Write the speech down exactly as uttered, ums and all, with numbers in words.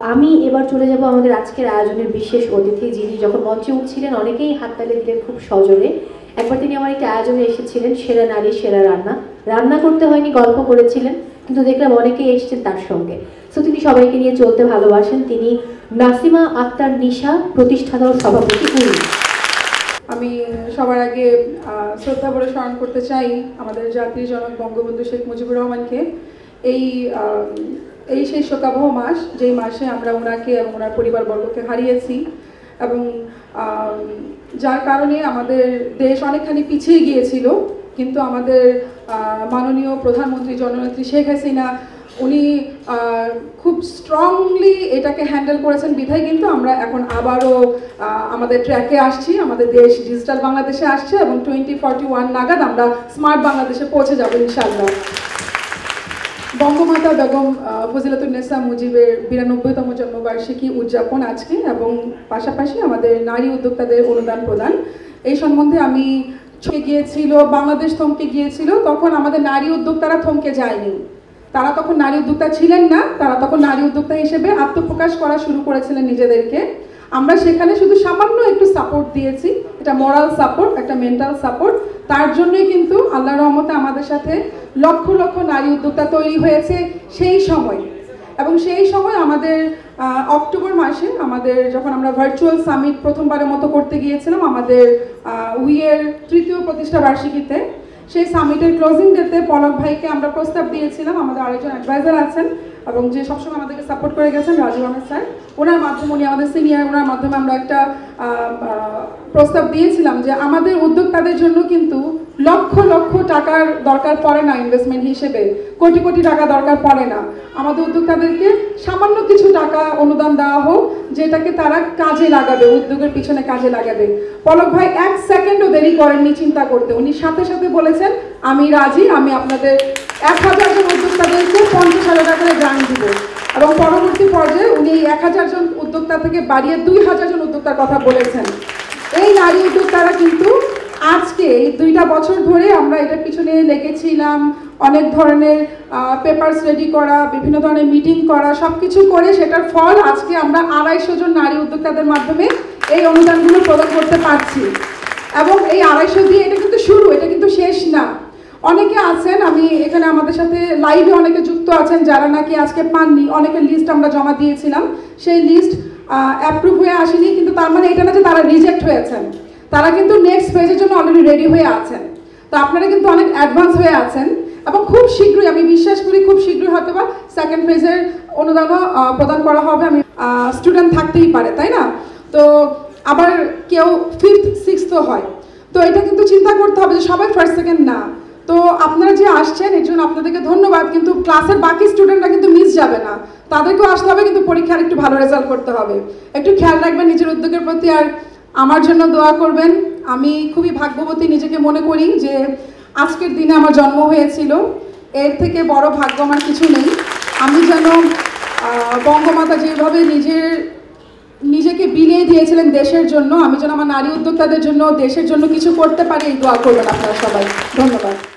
আমি এবার চলে যাব আমাদের আজকের আয়োজনের বিশেষ অতিথি, যিনি যখন মঞ্চে উঠছিলেন অনেকেই হাততালি দিলেন খুব সজোরে। একবার তিনি আমার একটি আয়োজনে এসেছিলেন, সেরা নারী সেরা রান্না। রান্না করতে হয়নি, গল্প করেছিলেন, কিন্তু দেখলাম অনেকেই এসেছেন তার সঙ্গে। সো তিনি সবাইকে নিয়ে চলতে ভালোবাসেন। তিনি নাসিমা আক্তার নিশা, প্রতিষ্ঠাতা ও সভাপতি উইললেস। আমি সবার আগে শ্রদ্ধা ভরে স্মরণ করতে চাই আমাদের জাতির জনক বঙ্গবন্ধু শেখ মুজিবুর রহমানকে। এই এই সেই শোকাবহ মাস, যেই মাসে আমরা ওনাকে এবং ওনার পরিবারবর্গকে হারিয়েছি, এবং যার কারণে আমাদের দেশ অনেকখানি পিছিয়ে গিয়েছিল। কিন্তু আমাদের মাননীয় প্রধানমন্ত্রী জননেত্রী শেখ হাসিনা উনি খুব স্ট্রংলি এটাকে হ্যান্ডেল করেছেন, বিধায় কিন্তু আমরা এখন আবারও আমাদের ট্র্যাকে আসছি। আমাদের দেশ ডিজিটাল বাংলাদেশে আসছে এবং টোয়েন্টি ফর্টি ওয়ান নাগাদ আমরা স্মার্ট বাংলাদেশে পৌঁছে যাবো ইনশাআল্লাহ। বঙ্গমাতা বেগম ফজিলাতুন্নেসা মুজিবের বিরানব্বইতম জন্মবার্ষিকী উদযাপন আজকে, এবং পাশাপাশি আমাদের নারী উদ্যোক্তাদের অনুদান প্রদান। এই সম্বন্ধে আমি ছুটে গিয়েছিল, বাংলাদেশ থমকে গিয়েছিল, তখন আমাদের নারী উদ্যোক্তারা থমকে যায়নি। তারা তখন নারী উদ্যোক্তা ছিলেন না, তারা তখন নারী উদ্যোক্তা হিসেবে আত্মপ্রকাশ করা শুরু করেছিলেন নিজেদেরকে। আমরা সেখানে শুধু সামান্য একটু সাপোর্ট দিয়েছি, এটা মোরাল সাপোর্ট, একটা মেন্টাল সাপোর্ট। তার জন্যই কিন্তু আল্লাহর রহমতে আমাদের সাথে লক্ষ লক্ষ নারী উদ্যোক্তা তৈরি হয়েছে সেই সময়। এবং সেই সময় আমাদের অক্টোবর মাসে আমাদের যখন আমরা ভার্চুয়াল সামিট প্রথমবারের মতো করতে গিয়েছিলাম আমাদের উইয়ের তৃতীয় প্রতিষ্ঠা বার্ষিকীতে, সেই সামিটের ক্লোজিং ডেতে পলক ভাইকে আমরা প্রস্তাব দিয়েছিলাম। আমাদের আরেকজন অ্যাডভাইজার আছেন এবং যে সবসময় আমাদেরকে সাপোর্ট করে গেছেন রাজীব আহমেদ স্যার, ওনার মাধ্যমে, উনি আমাদের সিনিয়র, ওনার মাধ্যমে আমরা একটা প্রস্তাব দিয়েছিলাম যে আমাদের উদ্যোক্তাদের জন্য কিন্তু লক্ষ লক্ষ টাকার দরকার পড়ে না, ইনভেস্টমেন্ট হিসেবে কোটি কোটি টাকা দরকার পড়ে না। আমাদের উদ্যোক্তাদেরকে সামান্য কিছু টাকা অনুদান দেওয়া হোক, যেটাকে তারা কাজে লাগাবে, উদ্যোগের পিছনে কাজে লাগাবে। পলক ভাই এক সেকেন্ডও দেরি করেননি চিন্তা করতে, উনি সাথে সাথে বলেছেন আমি রাজি, আমি আপনাদের এক হাজার জন উদ্যোক্তাদেরকে পঞ্চাশ হাজার টাকা করে গ্রান্ট দিব। এবং পরবর্তী পর্যায়ে উনি এই এক হাজার জন উদ্যোক্তা থেকে বাড়িয়ে দুই হাজার জন উদ্যোক্তার কথা বলেছেন। এই নারী উদ্যোক্তারা কিন্তু আজকে এই দুইটা বছর ধরে আমরা এটার পিছনে লেগেছিলাম, অনেক ধরনের পেপারস রেডি করা, বিভিন্ন ধরনের মিটিং করা, সব কিছু করে সেটার ফল আজকে আমরা আড়াইশো জন নারী উদ্যোক্তাদের মাধ্যমে এই অনুদানগুলো প্রদান করতে পারছি। এবং এই আড়াইশো দিয়ে এটা কিন্তু শুরু, এটা কিন্তু শেষ না। অনেকে আছেন, আমি এখানে আমাদের সাথে লাইভে অনেকে যুক্ত আছেন যারা নাকি আজকে পাননি। অনেকের লিস্ট আমরা জমা দিয়েছিলাম, সেই লিস্ট অ্যাপ্রুভ হয়ে আসেনি, কিন্তু তার মানে এটা না যে তারা রিজেক্ট হয়েছেন, তারা কিন্তু নেক্সট ফেজের জন্য অলরেডি রেডি হয়ে আছেন। তো আপনারা কিন্তু অনেক অ্যাডভান্স হয়ে আছেন এবং খুব শীঘ্রই, আমি বিশ্বাস করি খুব শীঘ্রই হয়তো বা সেকেন্ড ফেজের অনুদানও প্রদান করা হবে। আমি স্টুডেন্ট থাকতেই পারে, তাই না? তো আবার কেউ ফিফথ সিক্সথও হয়, তো এটা কিন্তু চিন্তা করতে হবে যে সবাই ফার্স্ট সেকেন্ড না। তো আপনারা যে আসছেন এর জন্য আপনাদেরকে ধন্যবাদ, কিন্তু ক্লাসের বাকি স্টুডেন্টরা কিন্তু মিস যাবে না, তাদেরকেও আসতে হবে, কিন্তু পরীক্ষার একটু ভালো রেজাল্ট করতে হবে। একটু খেয়াল রাখবেন নিজের উদ্যোগের প্রতি, আর আমার জন্য দোয়া করবেন। আমি খুবই ভাগ্যবতী নিজেকে মনে করি যে আজকের দিনে আমার জন্ম হয়েছিল, এর থেকে বড় ভাগ্য আমার কিছু নেই। আমি যেন বঙ্গমাতা যেভাবে নিজের নিজেকে বিলিয়ে দিয়েছিলেন দেশের জন্য, আমি যেন আমার নারী উদ্যোক্তাদের জন্য, দেশের জন্য কিছু করতে পারি, এই দোয়া করবেন আপনারা সবাই। ধন্যবাদ।